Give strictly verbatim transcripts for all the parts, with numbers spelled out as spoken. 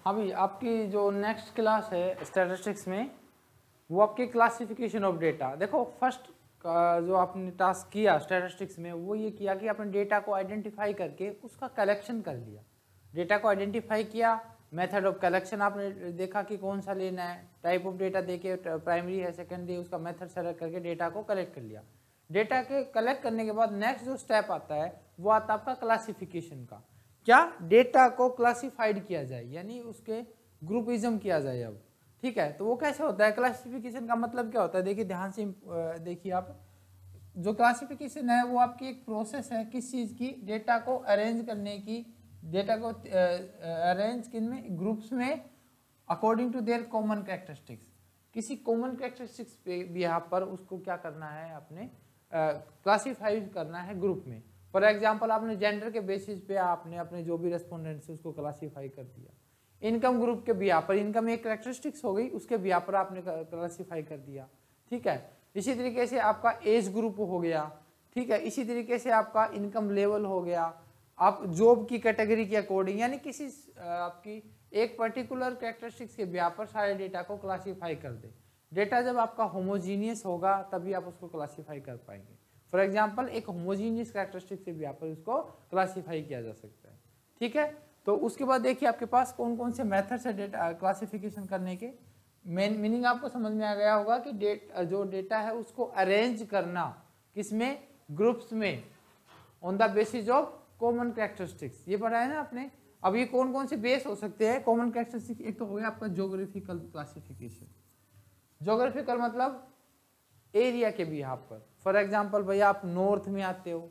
हाँ भाई, आपकी जो नेक्स्ट क्लास है स्टैटिस्टिक्स में वो आपकी क्लासिफिकेशन ऑफ डेटा। देखो फर्स्ट जो आपने टास्क किया स्टैटिस्टिक्स में वो ये किया कि आपने डेटा को आइडेंटिफाई करके उसका कलेक्शन कर लिया। डेटा को आइडेंटिफाई किया, मेथड ऑफ कलेक्शन आपने देखा कि कौन सा लेना है, टाइप ऑफ डेटा देके प्राइमरी है सेकेंडरी, उसका मेथड सेलेक्ट करके डेटा को कलेक्ट कर लिया। डेटा के कलेक्ट करने के बाद नेक्स्ट जो स्टेप आता है वो आता है आपका क्लासिफिकेशन का। क्या डेटा को क्लासिफाइड किया जाए, यानी उसके ग्रुपिज्म किया जाए। अब ठीक है, तो वो कैसे होता है? क्लासिफिकेशन का मतलब क्या होता है? देखिए ध्यान से देखिए आप, जो क्लासिफिकेशन है वो आपकी एक प्रोसेस है किस चीज़ की, डेटा को अरेंज करने की। डेटा को अरेंज किन में? ग्रुप्स में, according to their common characteristics. किसी कॉमन कैरेक्टरिस्टिक्स पे भी यहाँ पर उसको क्या करना है, आपने क्लासीफाई uh, करना है ग्रुप में। फॉर एग्जांपल आपने जेंडर के बेसिस पे आपने अपने जो भी रेस्पोंडेंट्स है उसको क्लासीफाई कर दिया। इनकम ग्रुप के बिहार पर, इनकम एक कैरेक्टरिस्टिक्स हो गई, उसके बिहार पर आपने क्लासीफाई कर दिया। ठीक है, इसी तरीके से आपका एज ग्रुप हो गया। ठीक है, इसी तरीके से आपका इनकम लेवल हो गया, आप जॉब की कैटेगरी के अकॉर्डिंग, यानी किसी आपकी एक पर्टिकुलर कैरेक्टरिस्टिक्स के बिहार पर सारे डेटा को क्लासीफाई कर दे। डेटा जब आपका होमोजीनियस होगा तभी आप उसको क्लासीफाई कर पाएंगे। फॉर एग्जांपल एक होमोजीनियस कैरेक्टरिस्टिक से भी आप उसको क्लासीफाई किया जा सकता है। ठीक है, तो उसके बाद देखिए आपके पास कौन कौन से मेथड्स है डेटा क्लासिफिकेशन करने के। मेन मीनिंग आपको समझ में आ गया होगा कि डेट जो डेटा है उसको अरेंज करना किसमें? ग्रुप्स में, on the basis of common characteristics. ये पढ़ा है ना आपने। अब ये कौन कौन से बेस हो सकते हैं कॉमन कैरेक्टरिस्टिक्स? एक तो हो गया आपका ज्योग्राफिकल क्लासिफिकेशन। ज्योग्राफिकल मतलब एरिया के भी यहाँ पर। फॉर एग्जांपल भैया आप नॉर्थ में आते हो,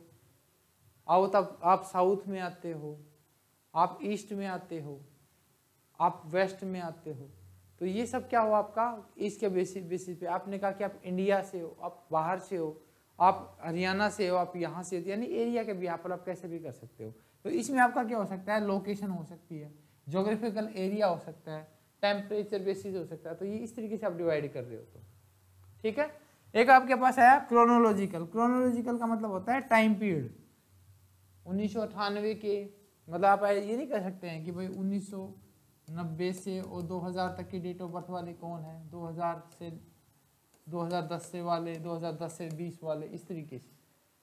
आओ तब आप साउथ में आते हो, आप ईस्ट में आते हो, आप वेस्ट में आते हो, तो ये सब क्या हो आपका ईस्ट के बेसिस बेसिस पे। आपने कहा कि आप इंडिया से हो, आप बाहर से हो, आप हरियाणा से हो, आप यहाँ से हो, यानी एरिया के भी यहाँ पर आप कैसे भी कर सकते हो। तो इसमें आपका क्या हो सकता है? लोकेशन हो सकती है, ज्योग्राफिकल एरिया हो सकता है, टेम्परेचर बेसिस हो सकता है। तो ये इस तरीके से आप डिवाइड कर रहे हो। तो ठीक है, एक आपके पास आया क्रोनोलॉजिकल। क्रोनोलॉजिकल का मतलब होता है टाइम पीरियड। उन्नीस सौ अट्ठानवे के मतलब आप ये नहीं कह सकते हैं कि भाई उन्नीस सौ नब्बे से और दो हज़ार तक की डेट ऑफ बर्थ वाले कौन है, दो हज़ार से दो हज़ार दस से वाले, दो हज़ार दस से बीस वाले, इस तरीके से।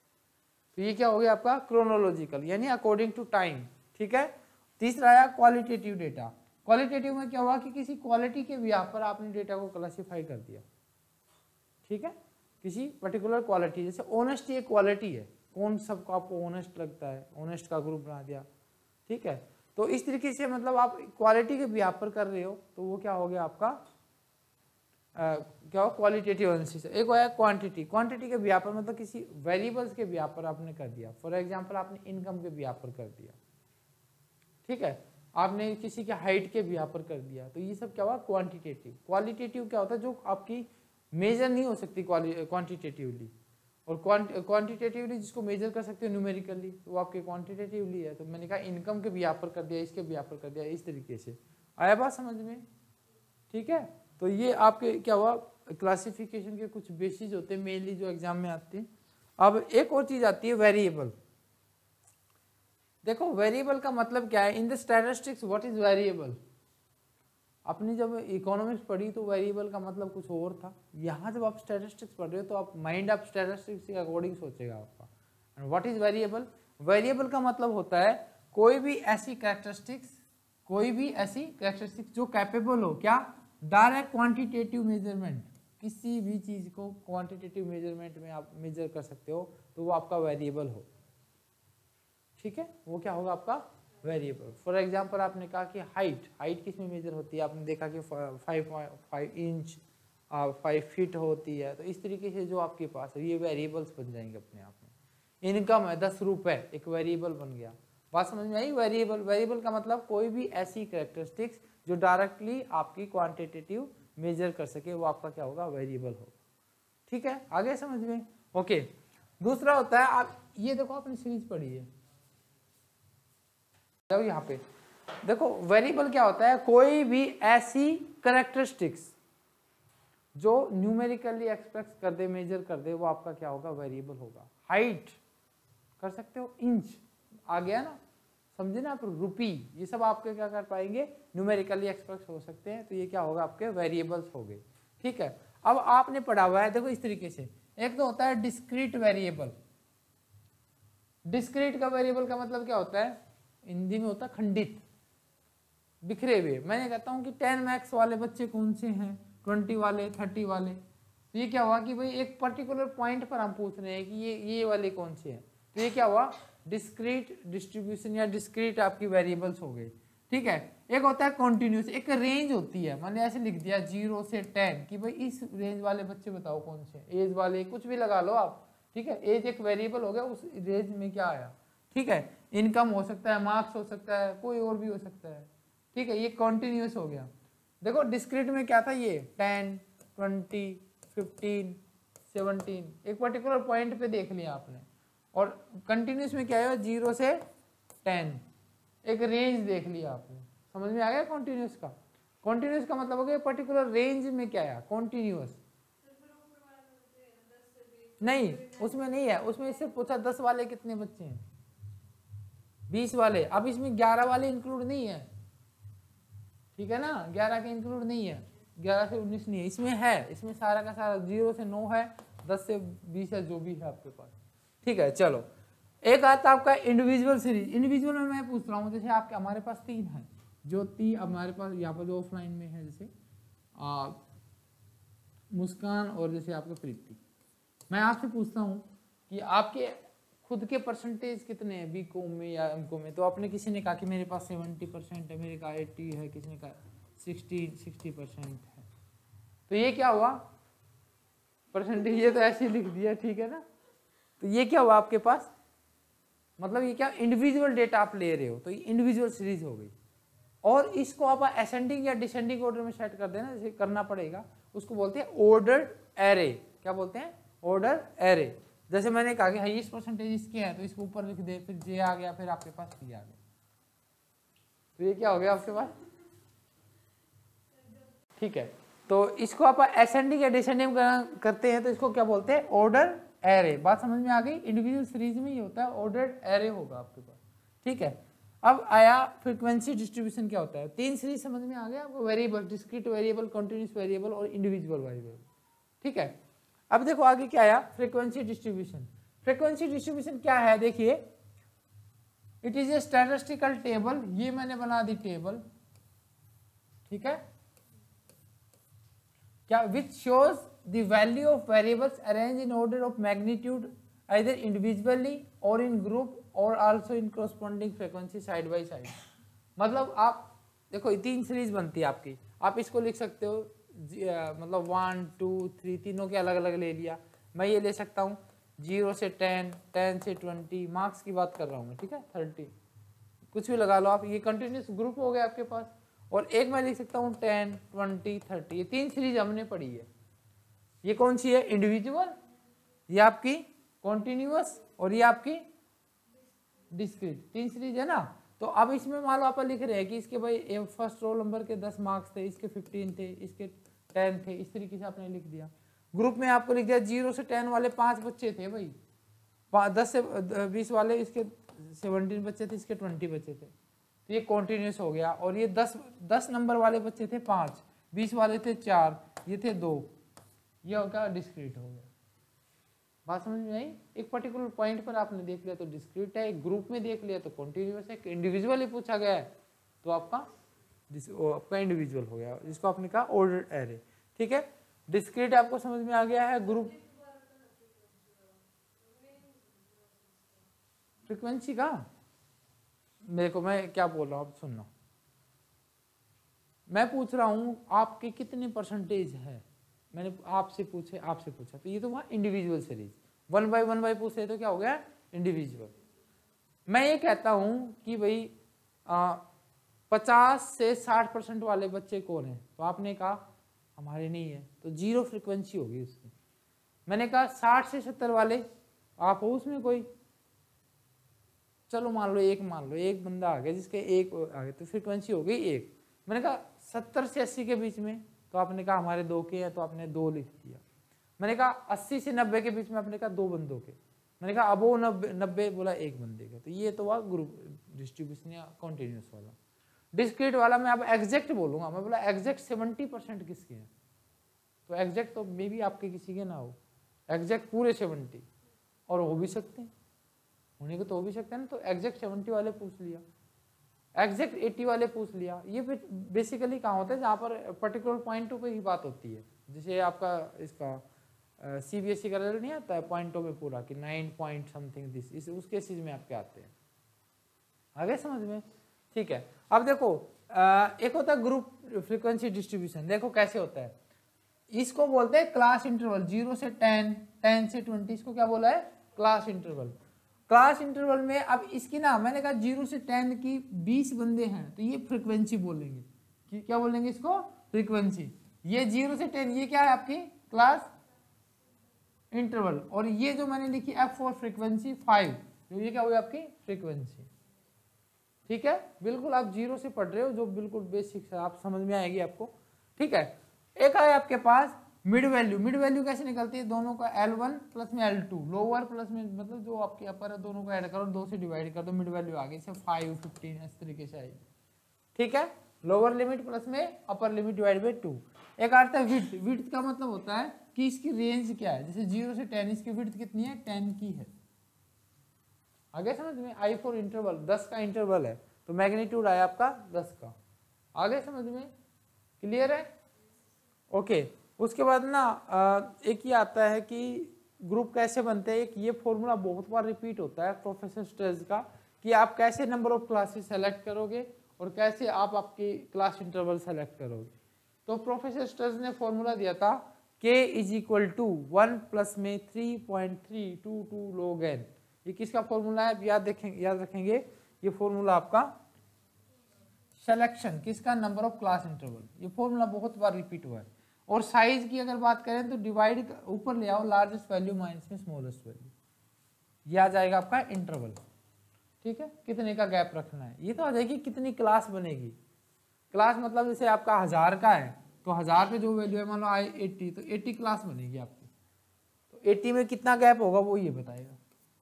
तो ये क्या हो गया आपका क्रोनोलॉजिकल, यानी अकॉर्डिंग टू टाइम। ठीक है, तीसरा आया क्वालिटेटिव डेटा। क्वालिटेटिव में क्या हुआ कि किसी क्वालिटी के बिहार पर आपने डेटा को क्लासीफाई कर दिया। ठीक है, किसी पर्टिकुलर क्वालिटी, जैसे ऑनेस्टी एक क्वालिटी है, कौन सबको आपको ऑनेस्ट लगता है, ऑनेस्ट का ग्रुप बना दिया। ठीक है, तो इस तरीके से मतलब आप क्वालिटी के बिहार पर कर रहे हो तो वो क्या हो गया आपका आ, क्या हो क्वालिटेटिव एनालिसिस। एक होया क्वांटिटी। क्वांटिटी के बिहार पर मतलब किसी वेरिएबल्स के बिहार पर आपने कर दिया। फॉर एग्जांपल आपने इनकम के बिहार पर कर दिया। ठीक है, आपने किसी के हाइट के बिहार पर कर दिया। तो ये सब क्या हुआ क्वांटिटेटिव। क्वालिटेटिव क्या होता है? जो आपकी मेजर नहीं हो सकती क्वांटिटेटिवली, और क्वांटिटेटिवली जिसको मेजर कर सकते हो न्यूमेरिकली, तो वो आपके क्वांटिटेटिवली है। तो मैंने कहा इनकम के बिहार पर कर दिया, इसके बिहार पर कर दिया, इस तरीके से। आया बात समझ में? ठीक है, तो ये आपके क्या हुआ क्लासिफिकेशन के कुछ बेसिस होते हैं मेनली जो एग्जाम में आते हैं। अब एक और चीज आती है वेरिएबल। देखो वेरिएबल का मतलब क्या है? In the statistics what is variable? अपनी जब इकोनॉमिक्स पढ़ी तो वेरिएबल का मतलब कुछ और था। यहाँ जब आप स्टैटिस्टिक्स पढ़ रहे हो तो आप माइंड आप स्टैटिस्टिक्स के अकॉर्डिंग सोचेगा आपका। And what is variable? Variable का मतलब होता है कोई भी ऐसी कैरेक्टरिस्टिक्स, कोई भी ऐसी कैरेक्टरिस्टिक्स जो कैपेबल हो क्या डायरेक्ट क्वांटिटेटिव मेजरमेंट, किसी भी चीज को क्वांटिटेटिव मेजरमेंट में आप मेजर कर सकते हो, तो वो आपका वेरिएबल हो। ठीक है, वो क्या होगा आपका वेरिएबल। फॉर एग्जांपल आपने कहा कि हाइट, हाइट किस में मेजर होती है? आपने देखा कि five five inch five feet होती है। तो इस तरीके से जो आपके पास है ये वेरिएबल्स बन जाएंगे अपने आप में। इनकम है दस रुपए, एक वेरिएबल बन गया। बात समझ में आई? वेरिएबल, वेरिएबल का मतलब कोई भी ऐसी कैरेक्टरिस्टिक्स जो डायरेक्टली आपकी क्वांटिटेटिव मेजर कर सके, वो आपका क्या होगा? वेरिएबल होगा। ठीक है, आगे समझ में? ओके, दूसरा होता है, आप ये देखो आपने सीरीज पढ़ी है, यहाँ पे देखो वेरिएबल क्या होता है? कोई भी ऐसी कैरेक्टरिस्टिक्स जो न्यूमेरिकली एक्सप्रेस कर दे, मेजर कर दे, वो आपका क्या होगा? वेरिएबल होगा। हाइट कर सकते हो, इंच आ गया ना, समझे ना आप, रुपी, ये सब आपके क्या कर पाएंगे, न्यूमेरिकली एक्सप्रेस हो सकते हैं। तो ये क्या होगा, आपके वेरिएबल्स हो गए। ठीक है, अब आपने पढ़ा हुआ है देखो इस तरीके से, एक तो होता है डिस्क्रीट वेरिएबल। डिस्क्रीट का वेरिएबल का मतलब क्या होता है, हिंदी में होता है खंडित, बिखरे हुए। मैं कहता हूँ कि टेन मैक्स वाले बच्चे कौन से हैं, ट्वेंटी वाले, थर्टी वाले। तो ये क्या हुआ कि भाई एक पर्टिकुलर पॉइंट पर हम पूछ रहे हैं कि ये ये वाले कौन से हैं। तो ये क्या हुआ, डिस्क्रीट डिस्ट्रीब्यूशन या डिस्क्रीट आपकी वेरिएबल्स हो गई। ठीक है, एक होता है कॉन्टिन्यूस, एक रेंज होती है। मैंने ऐसे लिख दिया जीरो से टेन कि भाई इस रेंज वाले बच्चे बताओ कौन से, एज वाले, कुछ भी लगा लो आप। ठीक है, एज एक वेरिएबल हो गया, उस रेंज में क्या आया। ठीक है, इनकम हो सकता है, मार्क्स हो सकता है, कोई और भी हो सकता है। ठीक है, ये कॉन्टिन्यूस हो गया। देखो डिस्क्रीट में क्या था, ये टेन, ट्वेंटी, फिफ्टीन, सेवनटीन, एक पर्टिकुलर पॉइंट पे देख लिया आपने। और कंटिन्यूस में क्या है, जीरो से टेन, एक रेंज देख लिया आपने। समझ में आ गया कॉन्टिन्यूस का। कॉन्टिन्यूस का मतलब हो गया पर्टिकुलर रेंज में क्या है, कॉन्टिन्यूस। नहीं, उसमें नहीं है, उसमें इससे पूछा दस वाले कितने बच्चे हैं, बीस वाले। अब इसमें ग्यारह वाले इंक्लूड नहीं है। ठीक है ना, ग्यारह के इंक्लूड नहीं है, ग्यारह से उन्नीस नहीं है, इसमें है। इसमें सारा का सारा जीरो से नौ है, दस से बीस है, जो भी है आपके पास। ठीक है, चलो एक आता आपका इंडिविजुअल सीरीज। इंडिविजुअल में मैं पूछ रहा हूँ, जैसे आपके हमारे पास तीन है, जो तीन हमारे पास यहाँ पर जो ऑफलाइन में है, जैसे आ, मुस्कान और जैसे आपके प्रीति। मैं आपसे पूछता हूँ कि आपके खुद के परसेंटेज कितने हैं बी कॉम में या एम कॉम में। तो आपने, किसी ने कहा कि मेरे पास सेवेंटी परसेंट है, मेरे का एट्टी है, किसी ने कहा सिक्सटी सिक्सटी परसेंट है। तो ये क्या हुआ, परसेंटेज ये तो ऐसे लिख दिया। ठीक है ना, तो ये क्या हुआ आपके पास, मतलब ये क्या इंडिविजुअल डेटा आप ले रहे हो, तो ये इंडिविजुअल सीरीज हो गई। और इसको आप असेंडिंग या डिसेंडिंग ऑर्डर में सेट कर देना, जैसे करना पड़ेगा, उसको बोलते हैं ऑर्डर्ड एरे। क्या बोलते हैं, ऑर्डर एरे। जैसे मैंने कहा कि हाईएस्ट परसेंटेज इसके है, तो इसको ऊपर लिख दे, फिर जे आ गया, फिर आपके पास टी आ गया। तो ये क्या हो गया आपके पास। ठीक है, तो इसको आप असेंडिंग या डिसेंडिंग करते हैं, तो इसको क्या बोलते हैं, ऑर्डर एरे। बात समझ में आ गई। इंडिविजुअल सीरीज में ये होता है ऑर्डर्ड एरे होगा आपके पास। ठीक है, अब आया फ्रीक्वेंसी डिस्ट्रीब्यूशन क्या होता है। तीन सीरीज समझ में आ गया आपको, variable, discrete variable, continuous variable और इंडिविजुअल वेरिएबल। ठीक है, अब देखो आगे क्या आया, फ्रीक्वेंसी डिस्ट्रीब्यूशन। फ्रीक्वेंसी डिस्ट्रीब्यूशन क्या है, देखिए, it is a statistical table. ये मैंने बना दी टेबल। ठीक है, क्या, which shows the value of variables arrange in order of magnitude either individually और इन ग्रुप और also in corresponding frequency side by side. मतलब आप देखो तीन सीरीज बनती है आपकी, आप इसको लिख सकते हो, मतलब वन टू थ्री, तीनों के अलग अलग ले लिया। मैं ये ले सकता हूँ जीरो से टेन, टेन से ट्वेंटी, मार्क्स की बात कर रहा हूँ मैं। ठीक है, थर्टी, कुछ भी लगा लो आप, ये कंटिन्यूस ग्रुप हो गया आपके पास। और एक मैं लिख सकता हूँ टेन, ट्वेंटी, थर्टी, ये तीन सीरीज हमने पढ़ी है। ये कौन सी है, इंडिविजुअल, ये आपकी कॉन्टिन्यूअस, और ये आपकी डिस्क्रीट। तीन सीरीज है ना। तो अब इसमें मान लो आप लिख रहे हैं कि इसके भाई फर्स्ट रोल नंबर के दस मार्क्स थे, इसके फिफ्टीन थे, इसके टेन थे, इस तरीके से आपने लिख दिया। ग्रुप में आपको लिख दिया जीरो से टेन वाले पांच बच्चे थे भाई, दस से बीस वाले इसके सेवनटीन बच्चे थे, इसके ट्वेंटी बच्चे थे। तो ये कॉन्टिन्यूस हो गया। और ये दस दस नंबर वाले बच्चे थे पाँच, बीस वाले थे चार, ये थे दो, ये हो गया डिस्क्रीट हो गया। बात समझ में आई। एक पर्टिकुलर पॉइंट पर आपने देख लिया तो डिस्क्रीट है, एक ग्रुप में देख लिया तो कॉन्टिन्यूस है, इंडिविजुअली पूछा गया है तो आपका आपका इंडिविजुअल हो गया, जिसको आपने कहा ऑर्डर्ड एरे। ठीक है, डिस्क्रीट आपको समझ में आ गया है। ग्रुप फ्रीक्वेंसी का देखो मैं क्या बोल रहा हूँ, आप सुनना। मैं पूछ रहा हूँ आपके कितने परसेंटेज है, मैंने आपसे पूछे आपसे पूछा, तो ये तो वहाँ individual series. One by one by पूछ रहे तो क्या हो गया, इंडिविजुअल। मैं ये कहता हूँ कि भाई पचास से साठ परसेंट वाले बच्चे कौन हैं, तो आपने कहा हमारे नहीं है, तो जीरो फ्रीक्वेंसी होगी उसकी। मैंने कहा साठ से सत्तर वाले आप हो उसमें कोई, चलो मान लो एक, मान लो एक बंदा आ गया जिसके एक आ गया, तो फ्रीक्वेंसी हो गई एक। मैंने कहा सत्तर से अस्सी के बीच में, तो आपने कहा हमारे दो के हैं, तो आपने दो लिख दिया। मैंने कहा अस्सी से नब्बे के बीच में, आपने कहा दो बंदों के। मैंने कहा अब वो नब्बे नब्बे बोला एक बंदे का, तो ये तो हुआ ग्रुप डिस्ट्रीब्यूशन या कॉन्टिन्यूस वाला। डिस्क्रीट वाला मैं अब एग्जैक्ट बोलूंगा, मैं बोला एग्जैक्ट सेवेंटी परसेंट किसके हैं, तो एग्जैक्ट तो मे बी आपके किसी के ना हो, एग्जैक्ट पूरे सेवेंटी, और हो भी सकते हैं, होने को तो हो भी सकते हैं ना, तो एग्जैक्ट सेवेंटी वाले पूछ लिया, एग्जैक्ट एटी वाले पूछ लिया। ये बेसिकली कहाँ होता है जहाँ पर पर्टिकुलर पॉइंटों पे ही बात होती है, जैसे आपका इसका सीबीएसई का रिजल्ट नहीं आता है पॉइंटों में पूरा कि नाइन पॉइंट समथिंग दिस, इस उसके चीज में आपके आते हैं, आगे समझ में, ठीक है। अब देखो आ, एक होता है ग्रुप फ्रीक्वेंसी डिस्ट्रीब्यूशन, देखो कैसे होता है, इसको बोलते हैं क्लास इंटरवल, जीरो से टेन, टेन से ट्वेंटी, इसको क्या बोला है, क्लास इंटरवल। क्लास इंटरवल में अब इसकी ना मैंने कहा जीरो से टेन की बीस बंदे हैं तो ये फ्रीक्वेंसी बोलेंगे, कि क्या बोलेंगे इसको, फ्रीक्वेंसी। ये जीरो से टेन ये क्या है आपकी क्लास इंटरवल, और ये जो मैंने लिखी एफ फॉर फ्रीक्वेंसी फाइव, तो ये क्या हुई आपकी फ्रीक्वेंसी, ठीक है। बिल्कुल आप जीरो से पढ़ रहे हो, जो बिल्कुल बेसिक है, आप समझ में आएगी आपको, ठीक है। एक है आपके पास मिड वैल्यू, मिड वैल्यू कैसे निकलती है, दोनों का एल वन प्लस में एल टू, लोअर प्लस में मतलब जो आपके अपर है दोनों को ऐड करो, दो से डिवाइड कर दो, मिड वैल्यू आ गई, से फाइव फिफ्टीन इस तरीके से आएगी, ठीक है। लोअर लिमिट प्लस में upper limit divide by two. एक आता है विड्थ, विड्थ का मतलब होता है कि इसकी रेंज क्या है, जैसे जीरो से टेन, इसकी विड्थ कितनी है, टेन की है, आगे समझ में। आई फॉर इंटरवल, दस का इंटरवल है तो मैग्नीट्यूड आया आपका दस का, आगे समझ में, क्लियर है, ओके। उसके बाद ना एक ये आता है कि ग्रुप कैसे बनते हैं, एक ये फॉर्मूला बहुत बार रिपीट होता है प्रोफेसर स्ट्रेस का, कि आप कैसे नंबर ऑफ क्लासेस सेलेक्ट करोगे और कैसे आप आपकी क्लास इंटरवल सेलेक्ट करोगे। तो प्रोफेसर स्ट्रेस ने फॉर्मूला दिया था k is equal to one plus में three point three two two log n, ये किसका फॉर्मूला है, याद देखेंगे, याद रखेंगे, ये फॉर्मूला आपका सिलेक्शन किसका, नंबर ऑफ क्लास इंटरवल, ये फॉर्मूला बहुत बार रिपीट हुआ है। और साइज की अगर बात करें तो डिवाइड ऊपर ले आओ, लार्जेस्ट वैल्यू माइनस में स्मॉलेस्ट वैल्यू, ये आ जाएगा आपका इंटरवल, ठीक है। कितने का गैप रखना है, ये तो आ जाएगी कितनी क्लास बनेगी, क्लास मतलब जैसे आपका हजार का है तो हजार पे जो वैल्यू है मान लो आई एट्टी, तो एट्टी क्लास बनेगी आपकी, तो एट्टी में कितना गैप होगा वो ये बताएगा,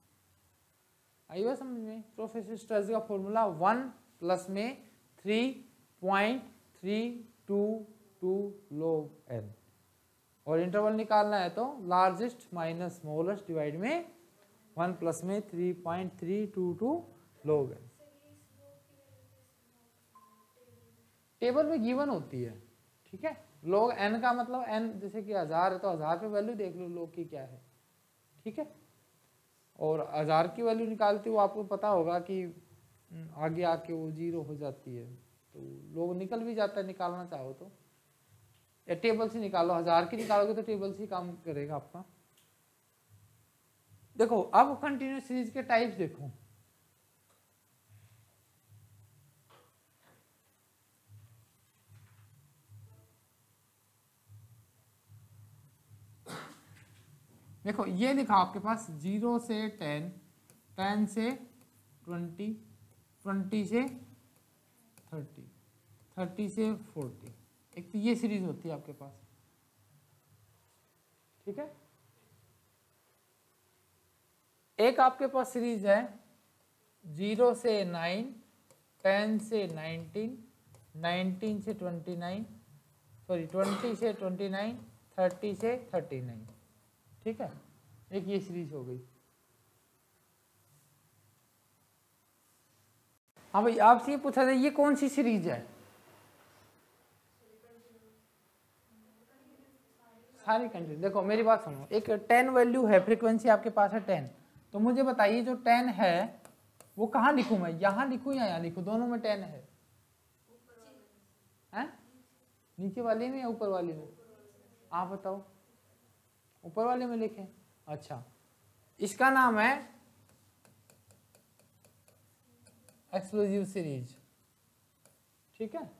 आइए समझ में। प्रोफेसर स्ट्रेस का फॉर्मूला वन प्लस में three point three two two log n, और इंटरवल निकालना है तो लार्जेस्ट माइनस स्मॉलेस्ट डिवाइड में वन प्लस में three point three two two log n। Table में गिवन होती है, ठीक है। log n का मतलब n जैसे कि हजार है तो हजार पे वैल्यू देख लो log की क्या है, ठीक है। और हजार की वैल्यू निकालते हो आपको पता होगा कि आगे आके वो जीरो हो जाती है, तो log निकल भी जाता है निकालना चाहो तो, या टेबल से निकालो, हजार की निकालोगे तो टेबल से काम करेगा आपका। देखो अब कंटिन्यूस सीरीज के टाइप्स देखो, देखो ये लिखा आपके पास जीरो से टेन, टेन से ट्वेंटी, ट्वेंटी से थर्टी, थर्टी से फोर्टी, एक तो ये सीरीज होती है आपके पास, ठीक है। एक आपके पास सीरीज है जीरो से नाइन, टेन से नाइनटीन, नाइनटीन से ट्वेंटी नाइन, सॉरी ट्वेंटी से ट्वेंटी नाइन, थर्टी से थर्टी नाइन, ठीक है। एक ये सीरीज हो गई। हाँ भाई आपसे ये पूछा था ये कौन सी सीरीज है, सारी कंटिन्यू। देखो मेरी बात सुनो, एक टेन वैल्यू है, फ्रीक्वेंसी आपके पास है टेन, तो मुझे बताइए जो टेन है वो कहाँ लिखूं मैं, यहाँ लिखूं या यहाँ लिखूं, दोनों में टेन है, हैं? नीचे वाले में या ऊपर वाले में, आप बताओ। ऊपर वाले में लिखें, अच्छा। इसका नाम है एक्सक्लूसिव सीरीज, ठीक है,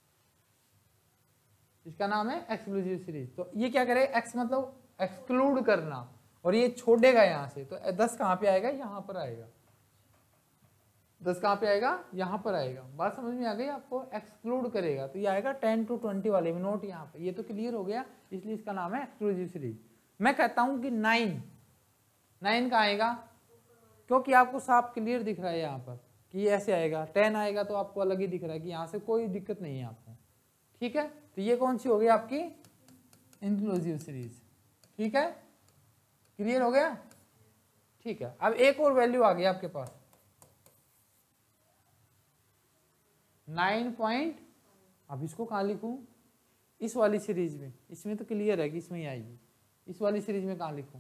इसका नाम है एक्सक्लूसिव सीरीज। तो ये क्या करे, एक्स मतलब एक्सक्लूड करना, और ये छोड़ेगा यहाँ से, तो दस कहाँ पे आएगा, यहाँ पर आएगा, दस कहाँ पे आएगा, यहाँ पर आएगा। बात समझ में आ गई आपको, एक्सक्लूड करेगा तो ये आएगा टेन टू ट्वेंटी वाले में, नोट यहाँ पे, ये तो क्लियर हो गया, इसलिए इसका नाम है एक्सक्लूसिव सीरीज। मैं कहता हूँ कि नाइन, नाइन का आएगा, क्योंकि आपको साफ क्लियर दिख रहा है यहाँ पर कि ये ऐसे आएगा, टेन आएगा तो आपको अलग ही दिख रहा है कि यहाँ से कोई दिक्कत नहीं है आपको। ठीक है, तो ये कौन सी हो गई आपकी इंक्लूसिव सीरीज। ठीक है, क्लियर हो गया। ठीक है, अब एक और वैल्यू आ गई आपके पास नाइन पॉइंट, अब इसको कहाँ लिखूं, इस वाली सीरीज में, इसमें तो क्लियर है कि इसमें ही आएगी, इस वाली सीरीज में कहाँ लिखूं,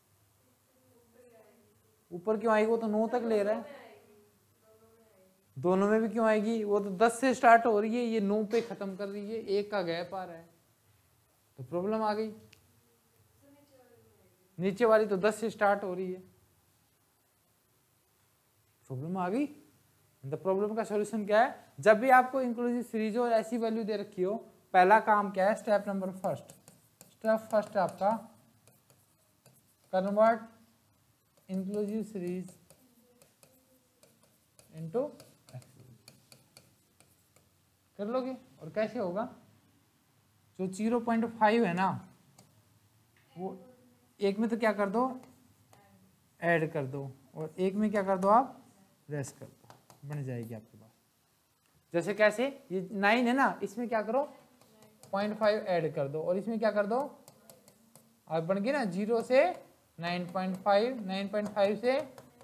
ऊपर क्यों आएगी, वो तो नौ तक ले रहा है, दोनों में भी क्यों आएगी, वो तो दस से स्टार्ट हो रही है, ये नौ पे खत्म कर रही है, एक का गैप आ रहा है, तो प्रॉब्लम आ गई। नीचे वाली तो दस से स्टार्ट हो रही है, प्रॉब्लम आ गई। द प्रॉब्लम का सॉल्यूशन क्या है, जब भी आपको इंक्लूसिव सीरीज और ऐसी वैल्यू दे रखी हो, पहला काम क्या है, step number first, step first है आपका कन्वर्ट इंक्लूसिव सीरीज इनटू कर लोगे। और कैसे होगा, जो जीरो पॉइंट फाइव है ना, वो एक में तो क्या कर दो, ऐड कर दो, और एक में क्या कर दो आप, रेस्ट कर दो, बन जाएगी आपके पास। जैसे कैसे, ये नाइन है ना, इसमें क्या करो पॉइंट फाइव ऐड कर दो, और इसमें क्या कर दो, अब बन गई ना जीरो से nine point five, nine point five से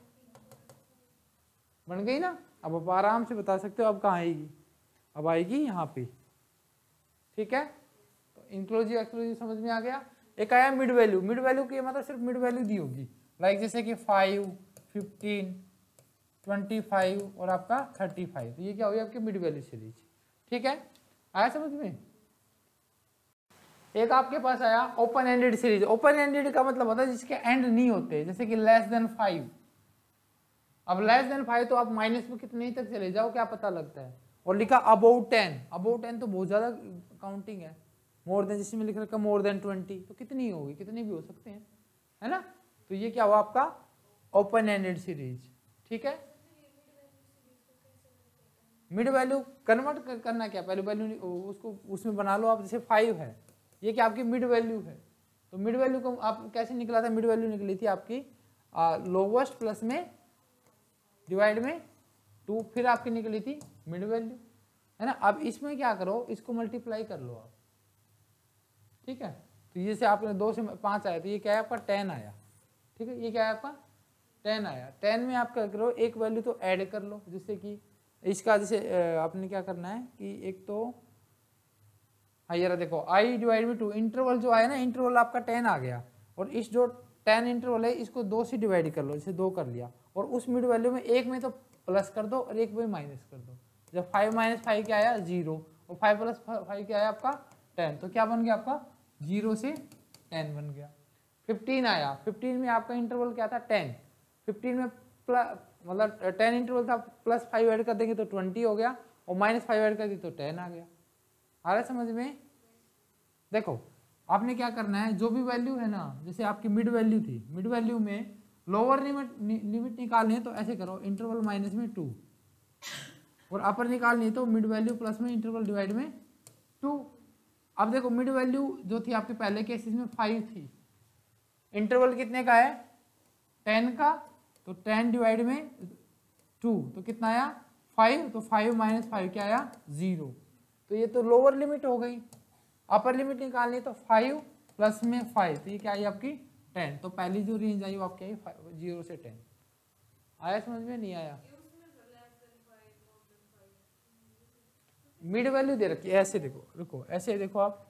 बन गई ना। अब आप आराम से बता सकते हो अब कहाँ आएगी, अब आएगी यहाँ पे। ठीक है, तो इंक्लूसिव एक्सक्लूसिव समझ में आ गया। एक आया मिड वैल्यू, मिड वैल्यू की मतलब सिर्फ मिड वैल्यू दी होगी, लाइक जैसे कि फाइव, फिफ्टीन, ट्वेंटी फाइव और आपका थर्टी फाइव, तो ये क्या होगी आपकी मिड वैल्यू सीरीज। ठीक है, आया समझ में। एक आपके पास आया open ended series. Open ended का मतलब होता है जिसके एंड नहीं होते, जैसे कि लेस देन फाइव। अब लेस देन फाइव तो आप माइनस में कितने तक चले जाओ क्या पता लगता है, और लिखा अबाउट टेन, अबाउट टेन तो बहुत ज्यादा काउंटिंग है, मोर देन, जिसमें लिख रखा मोर देन ट्वेंटी, तो कितनी होगी, कितने भी हो सकते हैं, है ना। तो ये क्या हुआ आपका ओपन एंडेड सीरीज। ठीक है, मिड वैल्यू कन्वर्ट करना क्या, पहले वैल्यू उसको उसमें बना लो आप, जैसे फाइव है, ये क्या आपकी मिड वैल्यू है, तो मिड वैल्यू को आप कैसे निकला था, मिड वैल्यू निकली थी आपकी लोवेस्ट प्लस में डिवाइड में टू, फिर आपकी निकली थी मिड वैल्यू, है ना। अब इसमें क्या करो, इसको मल्टीप्लाई कर लो आप। ठीक है, तो ये से आपने दो से पाँच आया, तो ये क्या है आपका टेन आया। ठीक है, ये क्या है आपका टेन आया। टेन में आप क्या करो, एक वैल्यू तो ऐड कर लो, जिससे कि इसका जैसे आपने क्या करना है कि एक तो हाँ ये देखो आई डिवाइड बाई टू, इंटरवल जो आया ना, इंटरवल आपका टेन आ गया, और इस जो टेन इंटरवल है इसको दो से डिवाइड कर लो, जैसे दो कर लिया, और उस मिड वैल्यू में एक में तो प्लस कर दो और एक में माइनस कर दो। जब फाइव माइनस फाइव क्या आया, जीरो, और फाइव प्लस फाइव क्या आया आपका टेन, तो क्या बन गया आपका जीरो से टेन बन गया। फिफ्टीन आया, फिफ्टीन में आपका इंटरवल क्या था, टेन, फिफ्टीन में प्लस मतलब टेन इंटरवल था, प्लस फाइव ऐड कर देंगे तो ट्वेंटी हो गया, और माइनस फाइव ऐड कर दी तो टेन आ गया। आ रहा है समझ में। देखो आपने क्या करना है, जो भी वैल्यू है ना, जैसे आपकी मिड वैल्यू थी, मिड वैल्यू में लोअर लिमिट लिमिट निकालनी है तो ऐसे करो, इंटरवल माइनस में टू, और अपर निकालनी है तो मिड वैल्यू प्लस में इंटरवल डिवाइड में टू। अब देखो मिड वैल्यू जो थी आपके पहले केसेस में फाइव थी, इंटरवल कितने का है, टेन का, तो टेन डिवाइड में टू तो कितना आया फाइव, तो फाइव माइनस फाइव क्या आया जीरो, तो ये तो लोअर लिमिट हो गई। अपर लिमिट निकालनी तो फाइव प्लस में फाइव, तो ये क्या आई आपकी टेन, तो पहली जो रेंज आई वो आपकी आई जीरो से टेन। आया समझ में, नहीं आया। मिड वैल्यू दे रखी है, ऐसे देखो, रुको ऐसे देखो आप,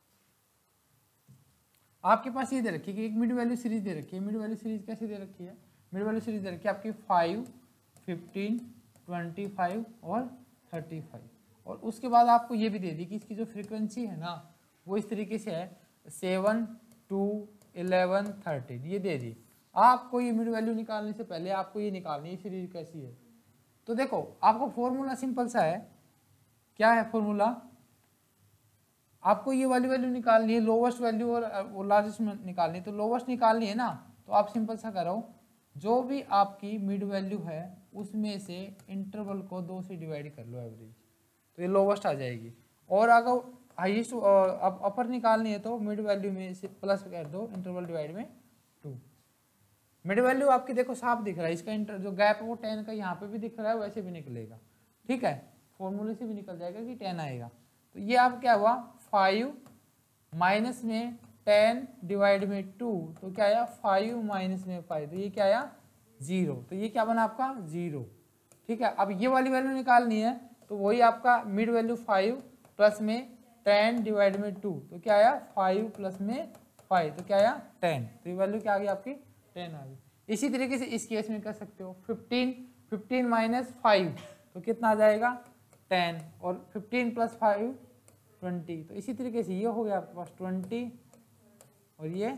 आपके पास ये दे रखी है कि एक मिड वैल्यू सीरीज दे रखी है। मिड वैल्यू सीरीज कैसे दे रखी है, मिड वैल्यू सीरीज दे रखी है आपकी फाइव, फिफ्टीन, ट्वेंटी फाइव और थर्टी फाइव, और उसके बाद आपको ये भी दे दी कि इसकी जो फ्रीक्वेंसी है ना वो इस तरीके से है, सेवन, टू, इलेवन, थर्टीन, ये दे दी। आपको ये मिड वैल्यू निकालने से पहले आपको ये निकालनी है सीरीज कैसी है। तो देखो आपको फॉर्मूला सिंपल सा है, क्या है फॉर्मूला, आपको ये वाली वैल्यू निकालनी है, लोवेस्ट वैल्यू और लार्जेस्ट निकालनी है। तो लोवेस्ट निकालनी है ना, तो आप सिंपल सा करो, जो भी आपकी मिड वैल्यू है उसमें से इंटरवल को दो से डिवाइड कर लो एवरेज, तो ये लोवेस्ट आ जाएगी। और अगर हाईएस्ट अब अपर निकालनी है तो मिड वैल्यू में से प्लस कर दो, इंटरवल डिवाइड में टू। मिड वैल्यू आपकी देखो साफ दिख रहा है, इसका इंटर जो गैप है वो टेन का यहाँ पे भी दिख रहा है, वैसे भी निकलेगा, ठीक है, फॉर्मूले से भी निकल जाएगा कि टेन आएगा। तो ये आप क्या हुआ फाइव माइनस में टेन डिवाइड में टू, तो क्या आया फाइव माइनस में फाइव, तो ये क्या आया जीरो, तो ये क्या बना आपका जीरो, ठीक है। अब ये वाली वैल्यू निकालनी है, तो वही आपका मिड वैल्यू फाइव प्लस में टेन डिवाइड में टू, तो क्या आया फाइव प्लस में फाइव, तो क्या आया टेन, तो ये वैल्यू क्या आ गई आपकी टेन आ गई। इसी तरीके से इस केस में कर सकते हो फिफ्टीन, फिफ्टीन माइनस फाइव तो कितना आ जाएगा टेन, और फिफ्टीन प्लस फाइव ट्वेंटी, तो इसी तरीके से ये हो गया आपके पास ट्वेंटी, और ये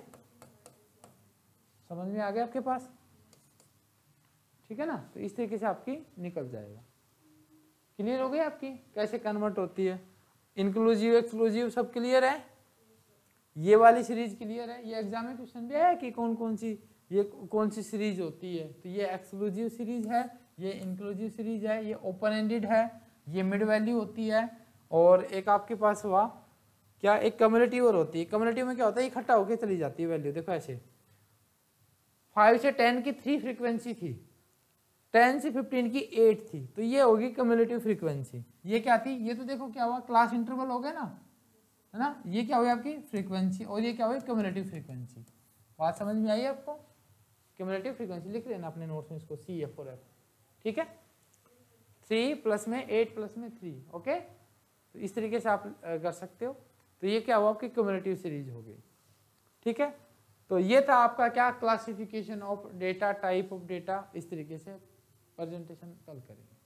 समझ में आ गया आपके पास, ठीक है ना। तो इस तरीके से आपकी निकल जाएगा। क्लियर हो गई आपकी कैसे कन्वर्ट होती है, इंक्लूसिव एक्सक्लूसिव सब क्लियर है, ये वाली सीरीज क्लियर है। ये एग्जाम में क्वेश्चन भी है कि कौन कौन सी ये कौन सी सीरीज होती है, तो ये एक्सक्लूसिव सीरीज है, ये इंक्लूसिव सीरीज है, ये ओपन एंडेड है, ये मिड वैल्यू होती है, और एक आपके पास हुआ क्या एक कम्युलेटिव और होती है। कम्युलेटिव में क्या होता है इकट्ठा होकर चली जाती है वैल्यू, देखो ऐसे फाइव से टेन की थ्री फ्रीक्वेंसी थी, टेन से फिफ्टीन की एट थी, तो ये होगी कम्युलेटिव फ्रीक्वेंसी। ये क्या थी, ये तो देखो क्या हुआ क्लास इंटरवल हो गया ना, है ना, ये क्या हुई आपकी फ्रीक्वेंसी, और ये क्या हुई कम्युलेटिव फ्रीक्वेंसी। बात समझ में आई आपको, कम्युलेटिव फ्रीक्वेंसी लिख लेना अपने नोट्स में इसको, सी एफ और एफ, ठीक है, थ्री प्लस में एट प्लस में थ्री, ओके। तो इस तरीके से आप कर सकते हो। तो ये क्या हुआ आपकी कम्युलेटिव सीरीज हो गई, ठीक है। तो ये था आपका क्या classification of data, type of data, इस तरीके से प्रेजेंटेशन कल करेंगे।